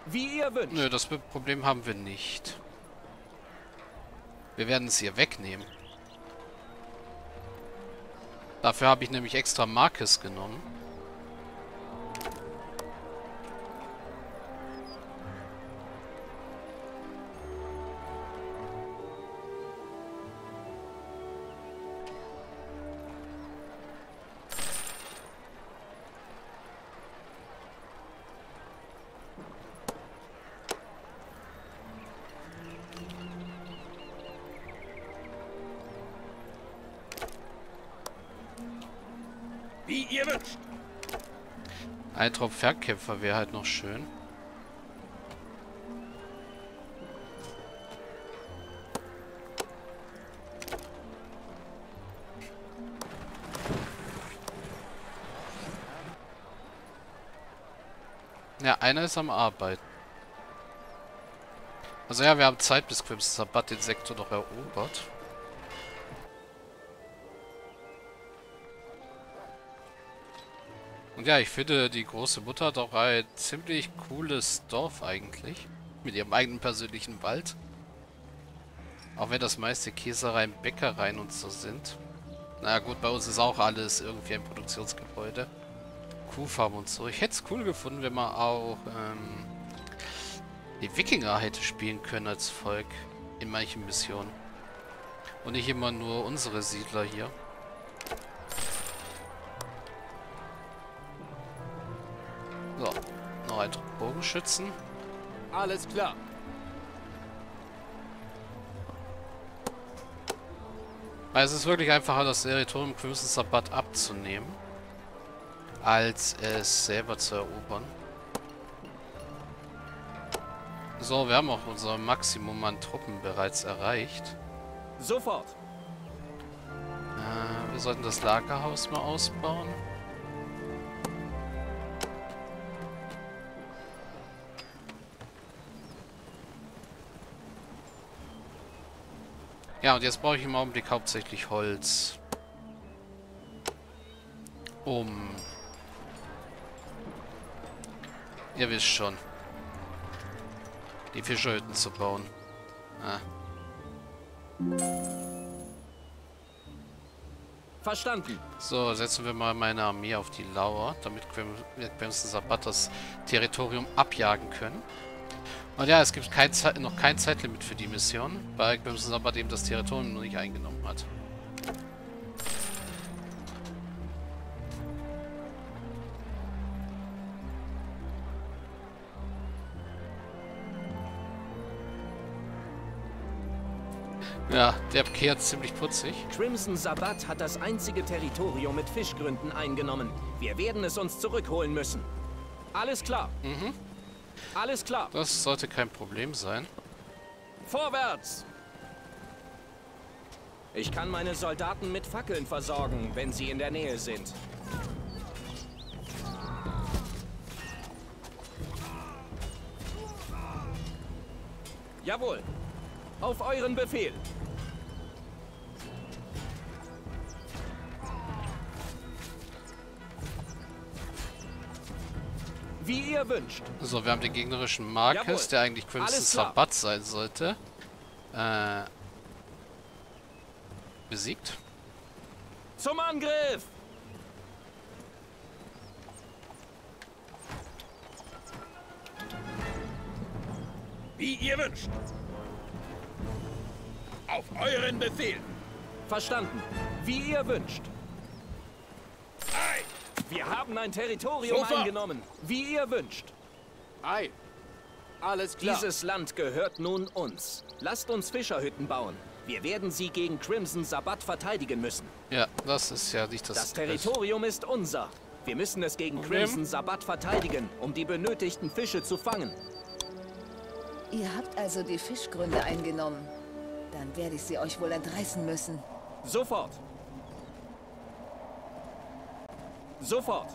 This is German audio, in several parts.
Wie ihr wünscht. Nö, das Problem haben wir nicht. Wir werden es hier wegnehmen. Dafür habe ich nämlich extra Marcus genommen. Wie ihr wünscht. Ein Trupp Fernkämpfer wäre halt noch schön. Ja, einer ist am Arbeiten. Also ja, wir haben Zeit, bis Crimson Sabbat den Sektor noch erobert. Und ja, ich finde, die große Mutter hat auch ein ziemlich cooles Dorf eigentlich. Mit ihrem eigenen persönlichen Wald. Auch wenn das meiste Käsereien, Bäckereien und so sind. Na gut, bei uns ist auch alles irgendwie ein Produktionsgebäude. Kuhfarm und so. Ich hätte es cool gefunden, wenn man auch die Wikinger hätte spielen können als Volk. In manchen Missionen. Und nicht immer nur unsere Siedler hier. So, noch ein Bogenschützen. Alles klar. Weil es ist wirklich einfacher, das Territorium Crimson Sabbat abzunehmen, als es selber zu erobern. So, wir haben auch unser Maximum an Truppen bereits erreicht. Sofort. Wir sollten das Lagerhaus mal ausbauen. Ja, und jetzt brauche ich im Augenblick hauptsächlich Holz. Ihr wisst schon. Die Fischerhütten zu bauen. Ah. Verstanden. So, setzen wir mal meine Armee auf die Lauer, damit wir Crimson Sabbat das Territorium abjagen können. Und ja, es gibt noch kein Zeitlimit für die Mission, weil Crimson Sabbat eben das Territorium noch nicht eingenommen hat. Ja, der kehrt ziemlich putzig. Crimson Sabbat hat das einzige Territorium mit Fischgründen eingenommen. Wir werden es uns zurückholen müssen. Alles klar. Mhm. Alles klar. Das sollte kein Problem sein. Vorwärts! Ich kann meine Soldaten mit Fackeln versorgen, wenn sie in der Nähe sind. Jawohl. Auf euren Befehl. Wie ihr wünscht. So, wir haben den gegnerischen Marcus, Jawohl. der eigentlich Crimson Sabbat sein sollte, besiegt. Zum Angriff! Wie ihr wünscht. Auf euren Befehl. Verstanden. Wie ihr wünscht. Ei! Wir haben ein Territorium Sofort. eingenommen. Wie ihr wünscht. Ei! Alles klar. Dieses Land gehört nun uns. Lasst uns Fischerhütten bauen. Wir werden sie gegen Crimson Sabbat verteidigen müssen. Ja, das ist ja nicht Das Territorium ist unser. Wir müssen es gegen Crimson Sabbat verteidigen, um die benötigten Fische zu fangen. Ihr habt also die Fischgründe eingenommen. Dann werde ich sie euch wohl entreißen müssen. Sofort. Sofort.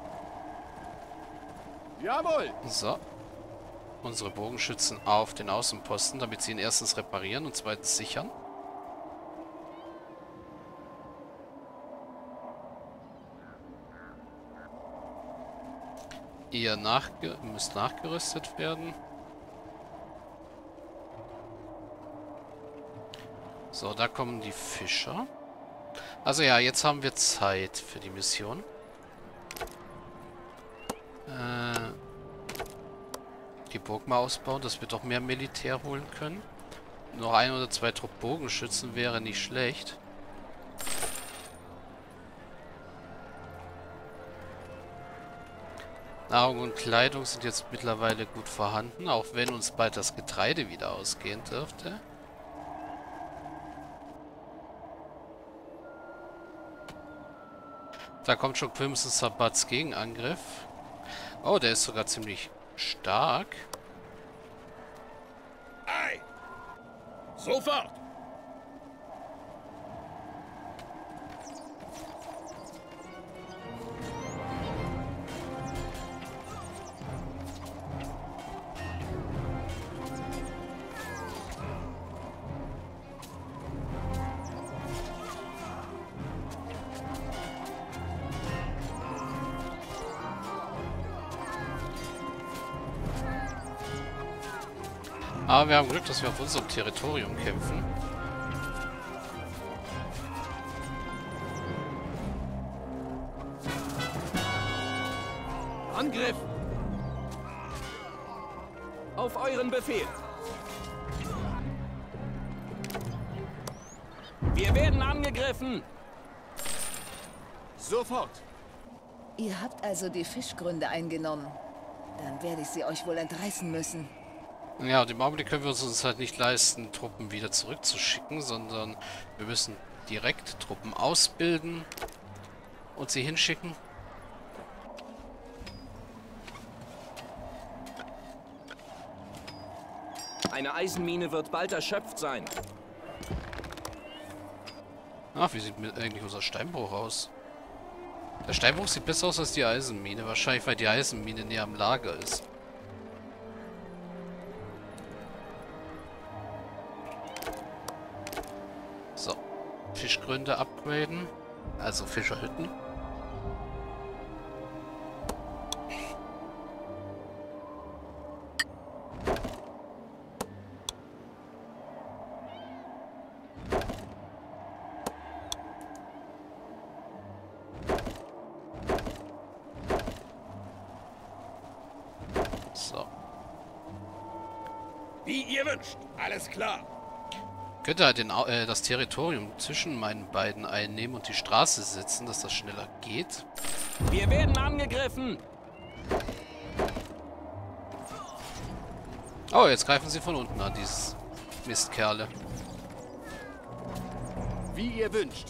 Jawohl. So. Unsere Bogenschützen auf den Außenposten, damit sie ihn erstens reparieren und zweitens sichern. Ihr müsst nachgerüstet werden. So, da kommen die Fischer. Also ja, jetzt haben wir Zeit für die Mission. Die Burg mal ausbauen, dass wir doch mehr Militär holen können. Noch 1 oder 2 Trupp Bogenschützen wäre nicht schlecht. Nahrung und Kleidung sind jetzt mittlerweile gut vorhanden, auch wenn uns bald das Getreide wieder ausgehen dürfte. Da kommt schon Crimson Sabbats Gegenangriff. Oh, der ist sogar ziemlich stark. Ei! Sofort! Aber wir haben Glück, dass wir auf unserem Territorium kämpfen. Angriff! Auf euren Befehl. Wir werden angegriffen. Sofort! Ihr habt also die Fischgründe eingenommen. Dann werde ich sie euch wohl entreißen müssen. Ja, und im Augenblick können wir uns halt nicht leisten, Truppen wieder zurückzuschicken, sondern wir müssen direkt Truppen ausbilden und sie hinschicken. Eine Eisenmine wird bald erschöpft sein. Ach, wie sieht eigentlich unser Steinbruch aus? Der Steinbruch sieht besser aus als die Eisenmine. Wahrscheinlich, weil die Eisenmine näher am Lager ist. So. Fischgründe upgraden. Also Fischerhütten. So. Wie ihr wünscht. Alles klar. Könnte halt das Territorium zwischen meinen beiden einnehmen und die Straße setzen, dass das schneller geht. Wir werden angegriffen. Oh, jetzt greifen sie von unten an, dieses Mistkerle. Wie ihr wünscht.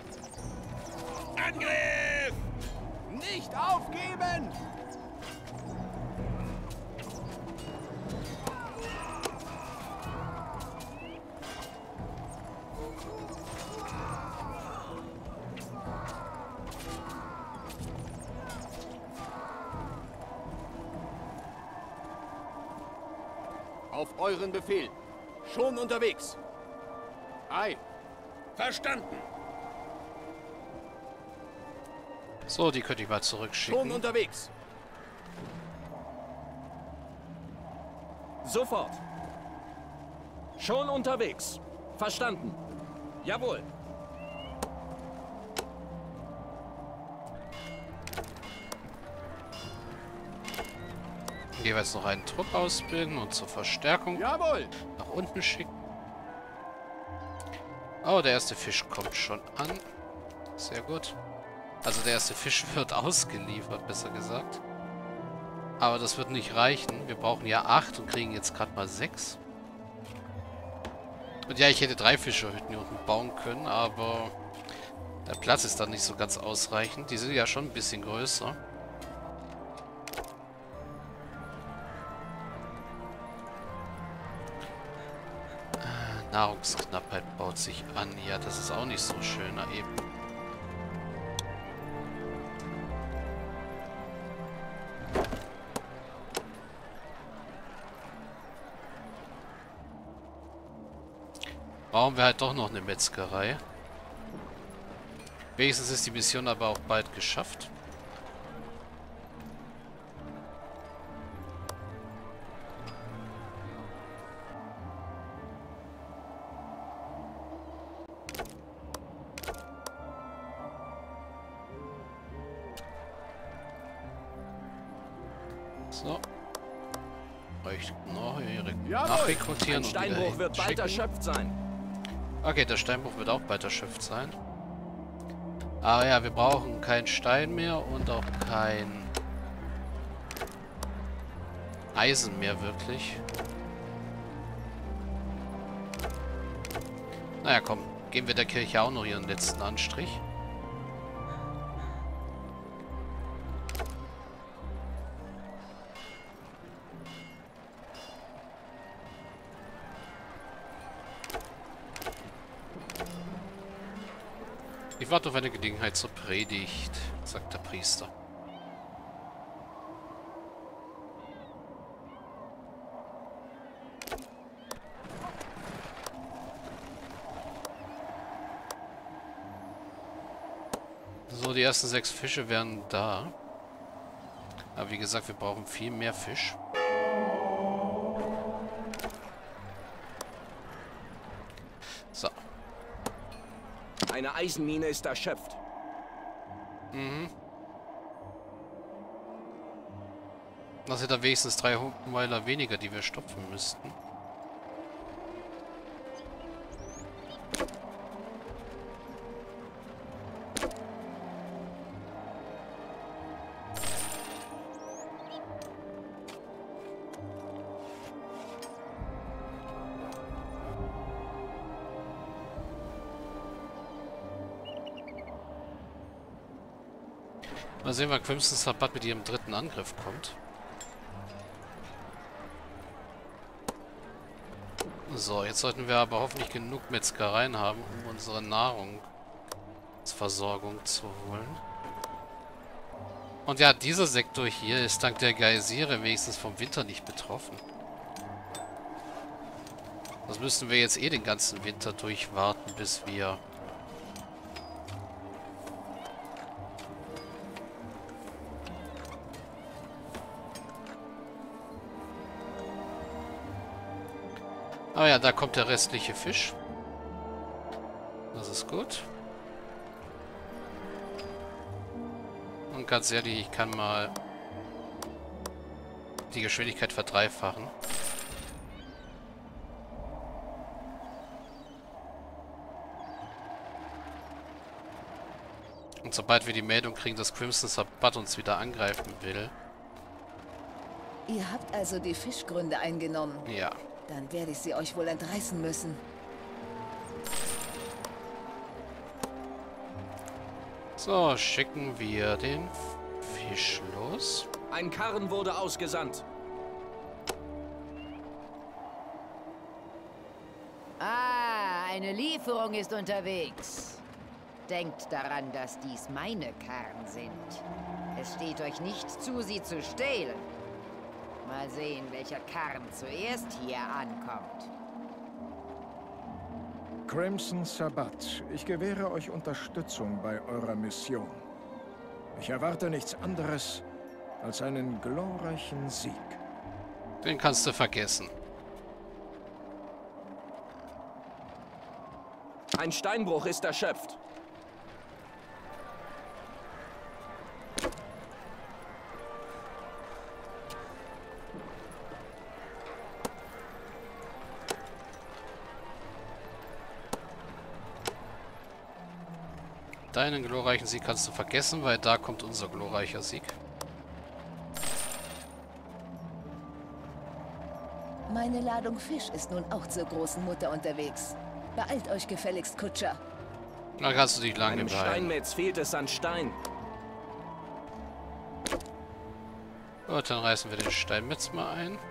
Angriff! Nicht aufgeben! Auf euren Befehl. Schon unterwegs. Ei. Verstanden. So, die könnte ich mal Schon zurückschicken. unterwegs. Sofort. Schon unterwegs. Verstanden. Jawohl. Jeweils noch einen Trupp ausbilden und zur Verstärkung Jawohl. nach unten schicken. Oh, der erste Fisch kommt schon an. Sehr gut. Also der erste Fisch wird ausgeliefert, besser gesagt. Aber das wird nicht reichen. Wir brauchen ja 8 und kriegen jetzt gerade mal 6. Und ja, ich hätte 3 Fischerhütten hier unten bauen können, aber der Platz ist dann nicht so ganz ausreichend. Die sind ja schon ein bisschen größer. Nahrungsknappheit baut sich an. Ja, das ist auch nicht so schön, na eben. Brauchen wir halt doch noch eine Metzgerei. Wenigstens ist die Mission aber auch bald geschafft. So. Reicht noch. Jawohl. Nachrekrutieren Ein und wieder Steinbruch wird bald hinschicken. erschöpft sein. Okay, der Steinbruch wird auch bald erschöpft sein. Aber ja, wir brauchen keinen Stein mehr und auch kein Eisen mehr wirklich. Naja, komm. Geben wir der Kirche auch noch ihren letzten Anstrich. Ich warte auf eine Gelegenheit zur Predigt, sagt der Priester. So, die ersten 6 Fische wären da. Aber wie gesagt, wir brauchen viel mehr Fisch. So. Eine Eisenmine ist erschöpft. Das sind dann wenigstens 3 Humpenweiler weniger, die wir stopfen müssten. Mal sehen, wann Crimson Sabbat mit ihrem 3. Angriff kommt. So, jetzt sollten wir aber hoffentlich genug Metzgereien haben, um unsere Nahrungsversorgung zu holen. Und ja, dieser Sektor hier ist dank der Geysire wenigstens vom Winter nicht betroffen. Das müssten wir jetzt eh den ganzen Winter durchwarten, bis wir ah ja, da kommt der restliche Fisch. Das ist gut. Und ganz ehrlich, ich kann mal die Geschwindigkeit verdreifachen. Und sobald wir die Meldung kriegen, dass Crimson Sabbat uns wieder angreifen will. Ihr habt also die Fischgründe eingenommen. Ja. Dann werde ich sie euch wohl entreißen müssen. So, schicken wir den Fisch los. Ein Karren wurde ausgesandt. Ah, eine Lieferung ist unterwegs. Denkt daran, dass dies meine Karren sind. Es steht euch nicht zu, sie zu stehlen. Mal sehen, welcher Karren zuerst hier ankommt. Crimson Sabbat, ich gewähre euch Unterstützung bei eurer Mission. Ich erwarte nichts anderes als einen glorreichen Sieg. Den kannst du vergessen. Ein Steinbruch ist erschöpft. Deinen glorreichen Sieg kannst du vergessen, weil da kommt unser glorreicher Sieg. Meine Ladung Fisch ist nun auch zur großen Mutter unterwegs. Beeilt euch gefälligst, Kutscher. Da kannst du dich lange Einem behalten. Steinmetz fehlt es an Stein. Gut, dann reißen wir den Steinmetz mal ein.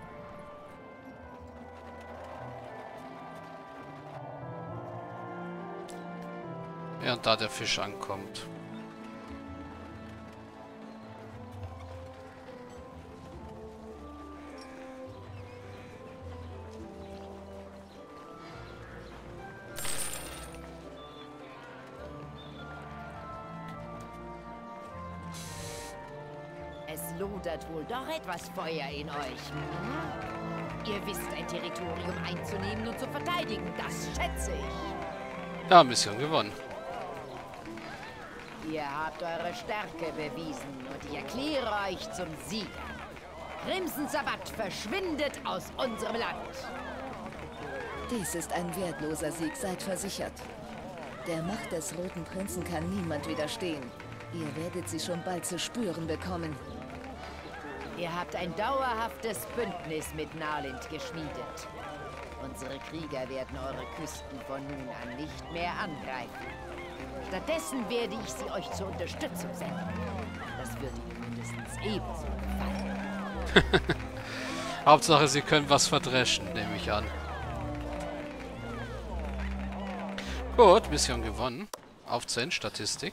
Während da der Fisch ankommt. Es lodert wohl doch etwas Feuer in euch. Hm? Ihr wisst, ein Territorium einzunehmen und zu verteidigen, das schätze ich. Ja, Mission gewonnen. Ihr habt eure Stärke bewiesen und ich erkläre euch zum Sieger. Crimson Sabbat verschwindet aus unserem Land. Dies ist ein wertloser Sieg, seid versichert. Der Macht des Roten Prinzen kann niemand widerstehen. Ihr werdet sie schon bald zu spüren bekommen. Ihr habt ein dauerhaftes Bündnis mit Narlind geschmiedet. Unsere Krieger werden eure Küsten von nun an nicht mehr angreifen. Stattdessen werde ich sie euch zur Unterstützung senden. Das wird ihnen mindestens ebenso gefallen. Hauptsache, sie können was verdreschen, nehme ich an. Gut, Mission gewonnen. Auf zur Endstatistik.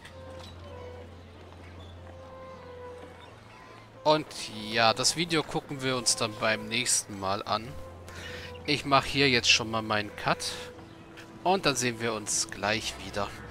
Und ja, das Video gucken wir uns dann beim nächsten Mal an. Ich mache hier jetzt schon mal meinen Cut. Und dann sehen wir uns gleich wieder.